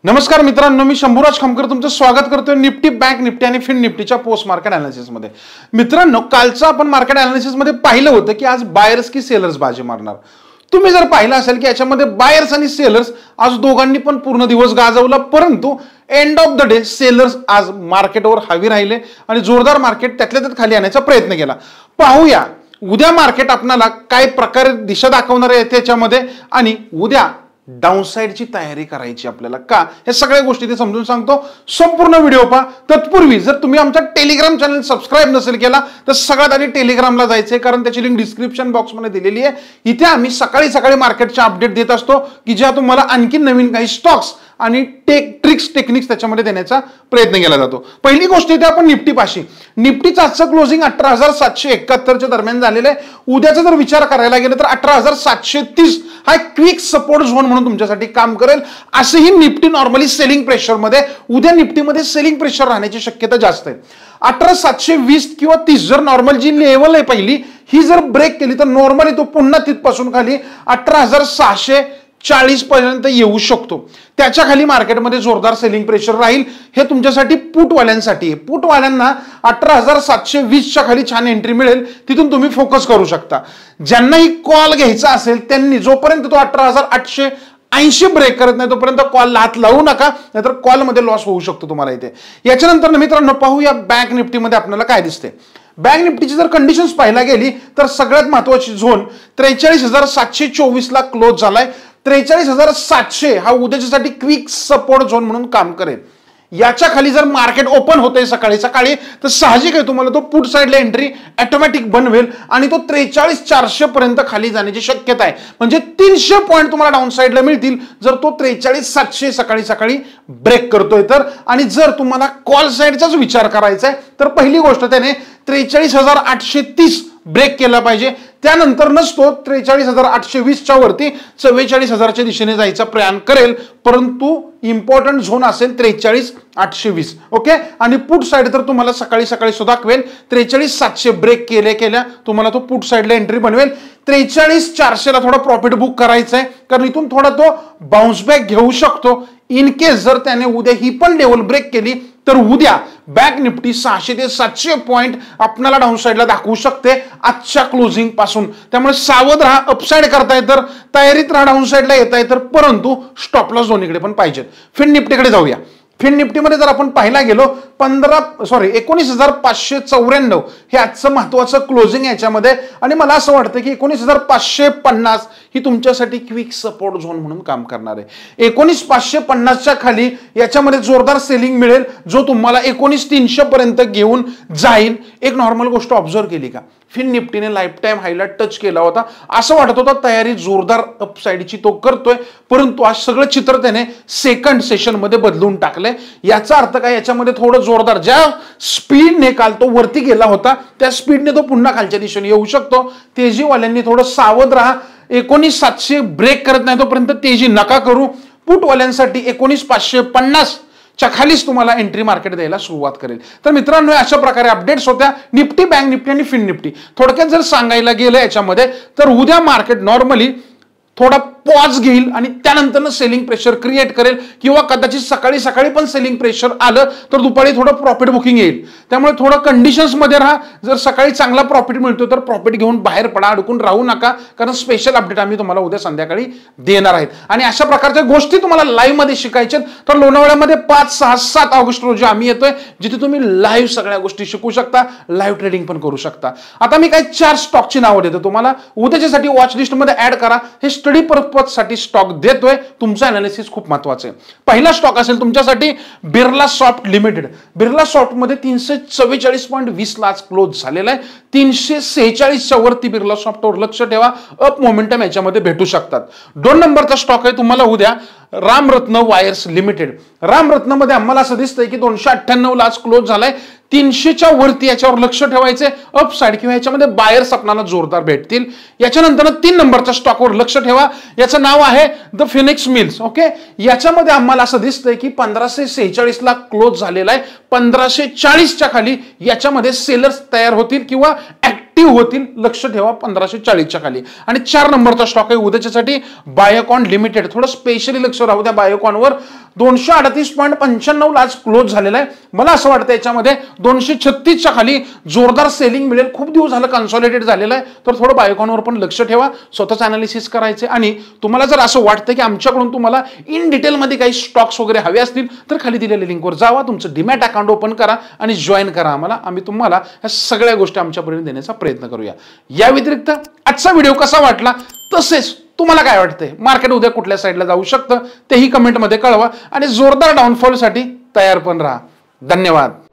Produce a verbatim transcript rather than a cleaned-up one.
नमस्कार मित्रांनो, मी शंभूराज खामकर तुमचं स्वागत करतोय निफ्टी, बँक निफ्टी आणि फिन निफ्टीच्या पोस्ट मार्केट अनालिसिस मध्ये। मित्रांनो, कालचं आपण मार्केट अनालिसिस मध्ये पाहिलं होतं की आज बायर्स की सेलर्स बाजी मारणार। तुम्ही जर पाहिलं असेल की याच्यामध्ये बायर्स आणि सेलर्स आज दोघांनी पण पूर्ण दिवस गाजवला, परंतु end of the day sellers आज मार्केटवर हावी राहिले आणि जोरदार मार्केट त्यातल्या त्यात खाली आणण्याचा प्रयत्न केला। पाहूया उद्या मार्केट आपल्याला काय प्रकारे दिशा दाखवणार आहे त्याच्यामध्ये, आणि उद्या डाऊनसाइडची तयारी करायची आपल्याला का, हे सगळ्या गोष्टी ते समजून सांगतो। संपूर्ण व्हिडिओ पहा। तत्पूर्वी जर तुम्ही आमचा टेलिग्राम चॅनल सबस्क्राइब नसेल केला तर सगळ्यात आधी टेलिग्रामला जायचंय, कारण त्याची लिंक डिस्क्रिप्शन बॉक्स मध्ये दिलेली आहे। इथे आम्ही सकाळी सकाळी मार्केटचे अपडेट देत असतो की ज्या तुम्हाला आणखी नवीन काही स्टॉक्स आणि टेक ट्रिक्स टेक्निक्स त्याच्यामध्ये देण्याचा प्रयत्न केला जातो। पहिली गोष्ट इथे आपण निफ्टी पाशी, निफ्टीचं आजचं क्लोजिंग अठरा हजार सातशे एकाहत्तरच्या दरम्यान झालेलं आहे। उद्याचा जर विचार करायला गेलं तर अठरा हजार सातशे तीस हा क्विक सपोर्ट झोन म्हणून तुमच्यासाठी काम करेल। असेही निफ्टी नॉर्मली सेलिंग प्रेशर मध्ये, उद्या निफ्टीमध्ये सेलिंग प्रेशर राहण्याची शक्यता जास्त आहे। अठरा सातशे वीस किंवा तीस जर नॉर्मल जी लेवल आहे पहिली ही जर ब्रेक केली तर नॉर्मली तो पुन्हा तिथपासून खाली अठरा हजार सहाशे चाळीस पर्यंत येऊ शकतो। त्याच्या खाली मार्केटमध्ये जोरदार सेलिंग प्रेशर राहील। हे तुमच्यासाठी पुटवाल्यांसाठी आहे। पुटवाल्यांना अठरा हजार सातशे वीस च्या खाली छान एंट्री मिळेल, तिथून तुम्ही फोकस करू शकता। ज्यांनाही कॉल घ्यायचा असेल त्यांनी जोपर्यंत तो अठरा हजार आठशे ऐंशी ब्रेक करत नाही तोपर्यंत कॉल हात लावू नका, नाहीतर कॉल मध्ये लॉस होऊ शकतो तुम्हाला इथे। याच्यानंतर मित्रांनो पाहूया बँक निफ्टीमध्ये आपल्याला काय दिसते। बँक निफ्टीची जर कंडिशन्स पाहायला गेली तर सगळ्यात महत्त्वाची झोन त्रेचाळीस हजार सातशे चोवीस ला क्लोज झालाय। त्रेचाळीस हजार सातशे हा उद्याच्यासाठी क्विक सपोर्ट झोन म्हणून काम करेल। याच्या खाली जर मार्केट ओपन होते सकाळी सकाळी तर साहजिक आहे तुम्हाला तो पुट साइडला एंट्री ऑटोमॅटिक बनवेल आणि तो त्रेचाळीस चारशे पर्यंत खाली जाण्याची शक्यता आहे। म्हणजे तीनशे पॉईंट तुम्हाला डाऊन साइडला मिळतील जर तो त्रेचाळीस सातशे सकाळी सकाळी ब्रेक करतोय तर। आणि जर तुम्हाला कॉल साइडचाच विचार करायचा आहे तर पहिली गोष्ट त्याने त्रेचाळीस हजार आठशे तीस ब्रेक केला पाहिजे, त्यानंतर नसतो त्रेचाळीस हजार आठशे वीस च्या वरती चव्वेचाळीस हजारच्या दिशेने जायचा प्रयाण करेल, परंतु इम्पॉर्टंट झोन असेल त्रेचाळीस आठशे वीस। ओके, आणि पुट साइड तर तुम्हाला सकाळी सकाळी सुद्धा दाखवेल त्रेचाळीस सातशे ब्रेक केले केल्या तुम्हाला तो पुट साइडला एंट्री बनवेल। त्रेचाळीस चारशे ला थोडा प्रॉफिट बुक करायचा आहे, कारण इथून थोडा तो बाउन्स बॅक घेऊ शकतो। इन केस जर त्याने उद्या ही पण लेवल ब्रेक केली तर उद्या बँक निफ्टी सहाशे ते सातशे पॉईंट आपल्याला डाऊन साइडला दाखवू शकते आजच्या क्लोजिंग पासून। त्यामुळे सावध राहा, अपसाइड करताय तर तयारीत राहा, डाऊन साइडला येताय तर, परंतु स्टॉप लॉस दोन्हीकडे पण पाहिजेत। फिन निफ्टीकडे जाऊया। फिन निफ्टीमध्ये जर आपण पाहायला गेलो पंधरा सॉरी एकोणीस हजार पाचशे चौऱ्याण्णव हे आजचं महत्वाचं क्लोजिंग याच्यामध्ये, आणि मला असं वाटतं की एकोणीस हजार पाचशे पन्नास ही तुमच्यासाठी क्विक सपोर्ट झोन म्हणून काम करणार आहे। एकोणीस पाचशे पन्नासच्या खाली याच्यामध्ये जोरदार सेलिंग मिळेल जो तुम्हाला एकोणीस तीनशे पर्यंत घेऊन जाईल। एक नॉर्मल गोष्ट ऑब्झर्व केली का, फिन निफ्टीने लाईफ टाइम हायला टच केला होता, असं वाटत होतं तयारी जोरदार अपसाइडची तो करतोय, परंतु आज सगळं चित्र त्याने सेकंड सेशन मध्ये बदलून टाकलंय। याचा अर्थ काय, याच्यामध्ये थोडं जोरदार ज्या स्पीडने काल तो वरती गेला होता त्या स्पीडने तो पुन्हा खालच्या दिशेने येऊ शकतो। तेजीवाल्यांनी थोडं सावध राहा, एकोणीस सातशे ब्रेक करत नाही तोपर्यंत तेजी नका करू। पुटवाल्यांसाठी एकोणीस पाचशे पन्नास च्या खालीच तुम्हाला एंट्री मार्केट द्यायला सुरुवात करेल। तर मित्रांनो, अशा प्रकारे अपडेट्स होत्या निफ्टी, बँक निफ्टी आणि फिन निफ्टी। थोडक्यात जर सांगायला गेलं याच्यामध्ये तर उद्या मार्केट नॉर्मली थोडा पॉज घेईल आणि त्यानंतर सेलिंग प्रेशर क्रिएट करेल, किंवा कदाचित सकाळी सकाळी पण सेलिंग प्रेशर आलं तर दुपारी थोडं प्रॉफिट बुकिंग येईल। त्यामुळे थोडं कंडिशन्स मध्ये राहा। जर सकाळी चांगला प्रॉफिट मिळतो तर प्रॉफिट घेऊन बाहेर पडा, अडकून राहू नका, कारण स्पेशल अपडेट आम्ही तुम्हाला उद्या संध्याकाळी देणार आहेत। आणि अशा प्रकारच्या गोष्टी तुम्हाला लाईव्ह मध्ये शिकायच्या तर लोणावळ्यामध्ये पाच सहा सात ऑगस्ट रोजी आम्ही येतोय, जिथे तुम्ही लाईव्ह सगळ्या गोष्टी शिकू शकता, लाईव्ह ट्रेडिंग पण करू शकता। आता मी काही चार स्टॉकची नावं देतो तुम्हाला, उद्याच्यासाठी वॉच लिस्ट मध्ये ऍड करा। हे स्टडी पर्पज साठी स्टॉक देतोय, तुमचा अनालिसिस खूप महत्वाचं आहे। पहिला स्टॉक असेल तुमच्यासाठी Birla soft limited. Birla soft मध्ये तीनशे चव्वेचाळीस पॉईंट वीस ला क्लोज झालेला आहे। तीनशे सेहेचाळीस च्या वरती बिर्ला सॉफ्टवर लक्ष ठेवा, अप मोमेंटम याच्यामध्ये भेटू शकतात। दोन नंबरचा स्टॉक आहे तुम्हाला उद्या रामरत्न वायर्स लिमिटेड। रामरत्न मध्ये आम्हाला असं दिसतंय की दोनशे अठ्ठ्याण्णव ला क्लोज झालाय, तीनशेच्या वरती याच्यावर लक्ष ठेवायचे, अप साइड किंवा याच्यामध्ये बायर्स आपल्याला जोरदार भेटतील। याच्यानंतर तीन नंबरच्या स्टॉकवर लक्ष ठेवा, याचं नाव आहे द फिनिक्स मिल्स। ओके, याच्यामध्ये आम्हाला असं दिसतंय की पंधराशे सेहेचाळीस ला क्लोज झालेला आहे। पंधराशे चाळीसच्या खाली याच्यामध्ये सेलर्स तयार होतील किंवा ऍक्टिव्ह होतील, लक्ष ठेवा पंधराशे चाळीसच्या खाली। आणि चार नंबरचा स्टॉक आहे उद्याच्यासाठी बायोकॉन लिमिटेड। थोडं स्पेशली लक्ष राहू द्या बायोकॉनवर। दोनशे अडतीस पॉईंट पंच्याण्णव ला आज क्लोज झालेला आहे. मला असं वाटतं याच्यामध्ये दोनशे छत्तीसच्या खाली जोरदार सेलिंग मिळेल. खूप दिवस झालं कन्सॉलिडेट झालेलं आहे, तर थोडं बायोकॉनवर पण लक्ष ठेवा, स्वतःच अनालिसिस करायचे. आणि तुम्हाला जर असं वाटतं की आमच्याकडून तुम्हाला इन डिटेलमध्ये काही स्टॉक्स वगैरे हवे असतील तर खाली दिलेल्या लिंकवर जावा, तुमचं डीमॅट अकाउंट ओपन करा आणि जॉईन करा आम्हाला. आम्ही तुम्हाला ह्या सगळ्या गोष्टी आमच्यापर्यंत देण्याचा प्रयत्न करूया. या व्यतिरिक्त आजचा व्हिडिओ कसा वाटला, तसेच तुम्हाला काय वाटतंय मार्केट उद्या कुठल्या साईडला जाऊ शकतं तेही कमेंटमध्ये कळवा आणि जोरदार डाऊनफॉल साठी तयार पण राहा. धन्यवाद.